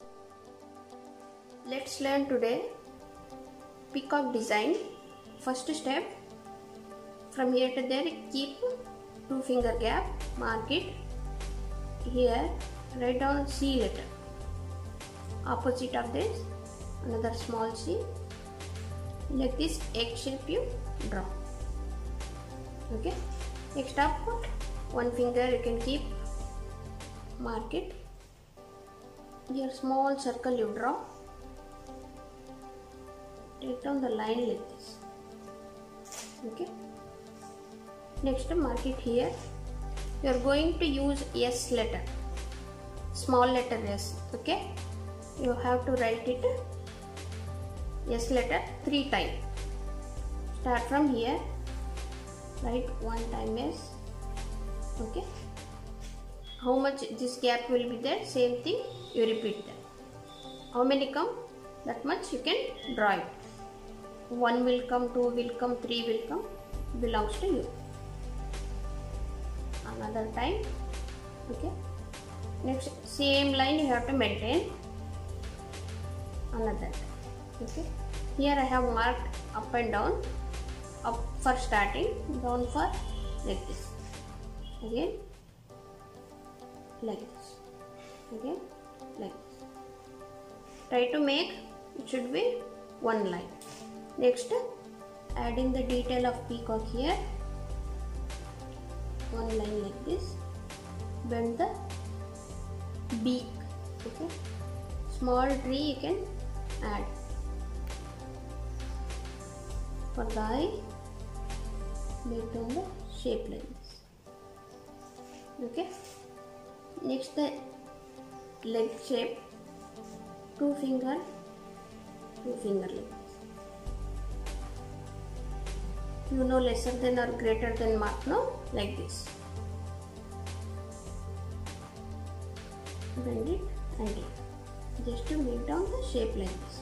Let's learn today peacock design. First step, from here to there keep 2 finger gap, mark it. Here write down C letter. Opposite of this another small C. Like this egg shape you draw. Okay. Next up, put 1 finger you can keep, mark it. Here small circle you draw. Take down the line like this. Okay. Next mark it here. You are going to use S letter, small letter S. Okay. You have to write it S letter 3 times. Start from here. Write 1 time S. Okay. How much this gap will be there? Same thing. You repeat that. How many come? That much you can draw it. 1 will come, 2 will come, 3 will come. Belongs to you. Another time. Okay. Next same line you have to maintain. Another time. Okay. Here I have marked up and down. Up for starting, down for like this. Again like this. Again like this. Try to make it should be 1 line. Next, adding the detail of peacock here. 1 line like this. Bend the beak. Okay. Small tree you can add. For the eye, make down the shape like this. Okay. Next, the leg shape. 2 finger like this. You know lesser than or greater than mark, no? Like this. Bend it and it. Just to make down the shape like this.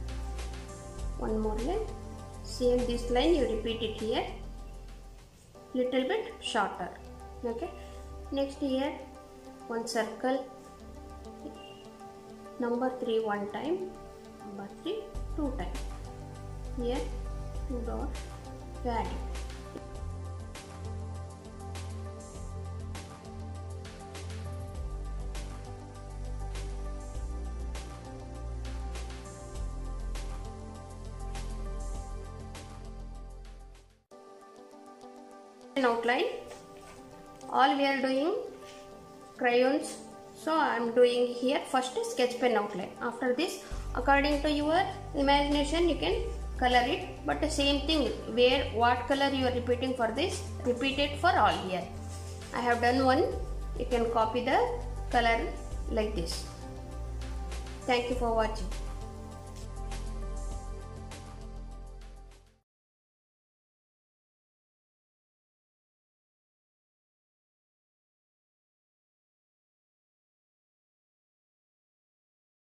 1 more line. Same this line you repeat it here. Little bit shorter. Okay. Next here 1 circle. Number 3 1 time. Number 3 2 times. Here 2 dots. Add it. Outline. All we are doing crayons, so I am doing here first sketch pen outline. After this, according to your imagination, you can color it, but the same thing, where what color you are repeating for this, repeat it for all here. I have done one. You can copy the color like this. Thank you for watching.